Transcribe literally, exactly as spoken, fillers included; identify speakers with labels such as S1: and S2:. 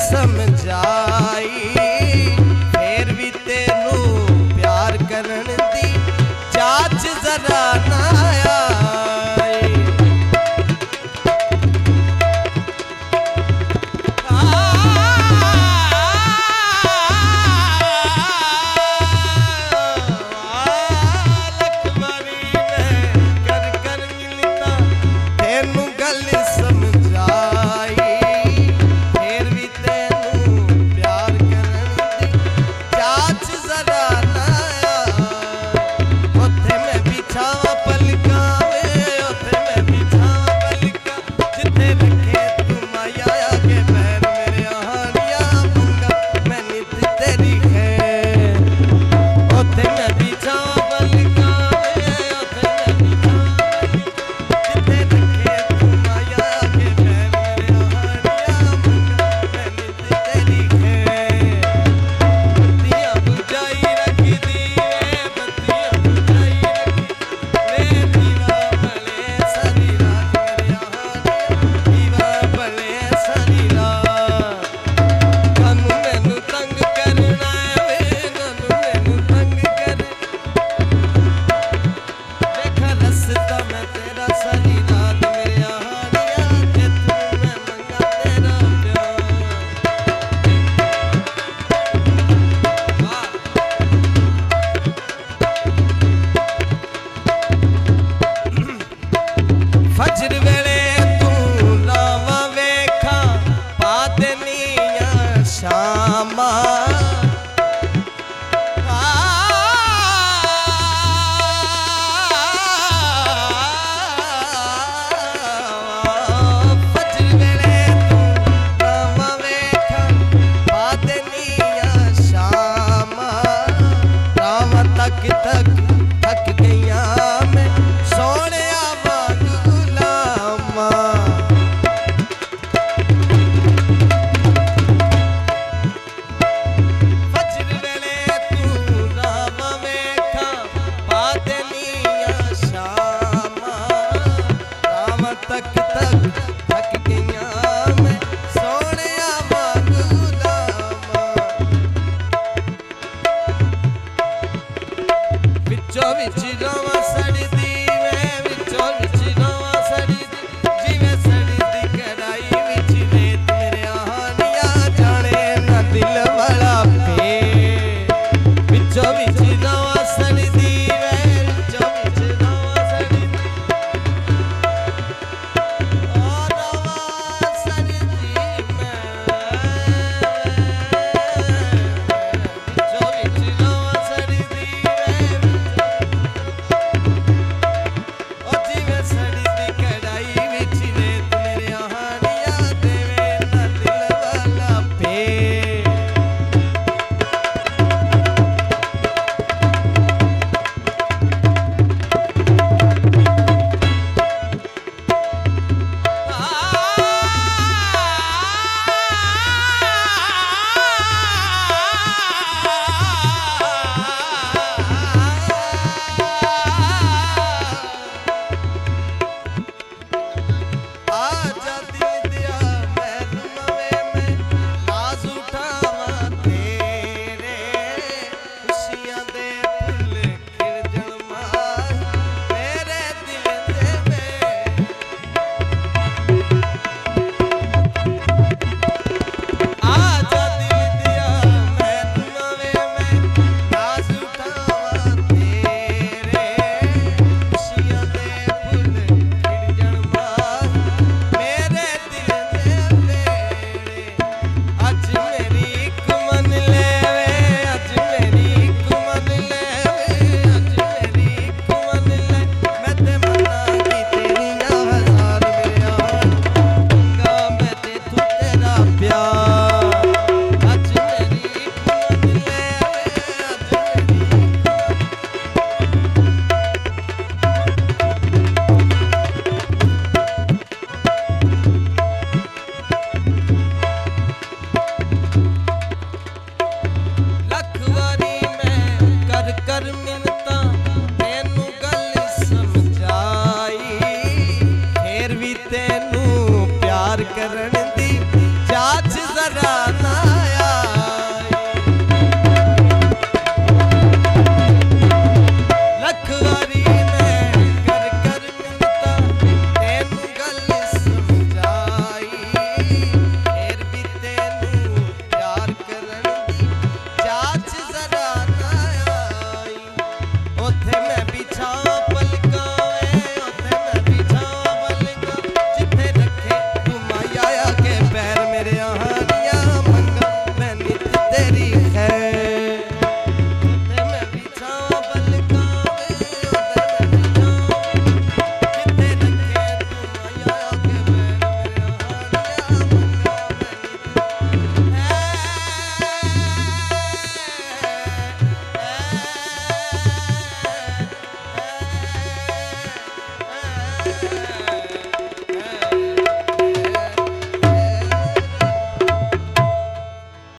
S1: समझाई फिर भी तेनू प्यार करन दी जाच जरा ना आई। लख बारी मैं कर कर मिलता तेनू गल समझाई फिर भी तेनू प्यार करन दी जाच जरा ना आई। ओथे मैं बिछावां पलकां वे ओथे मैं बिछावां पलकां जिथे रखे तू माया के पैर मेरे हानिया मंगा मैं नित तेरी खैर। ओथे मैं बिछावां पलकां वे ओथे मैं बिछावां जिथे रखे तू माया के पैर मेरे हानिया मंगा मैं नित तेरी खैर। बत्तियां बुझाई रखी दी वे बत्तियां बुझाई रखी वे दीवा भले सारी रात मेरे हानिया दीवा भले सारी रात। कानू मैनू तंग करना वे कानू मैनू तंग कर देखा रसता मैं तेरा सारी रात मेरे हानिया जे तू मैं मंगा तेरा प्यार। वाह फजर वेले तू लावा वेखा पा देनियां शामां फजर वेले तू लावा वेखा पा देनियां शामां राम तक तक थक गईयां मैं सोहणिया वांग गुलामां। फजर वेले तू राम वेखा पा देनियां शामां राम तक तक थक गईयां मैं सोहणिया वांग गुलामां। मेरा नाम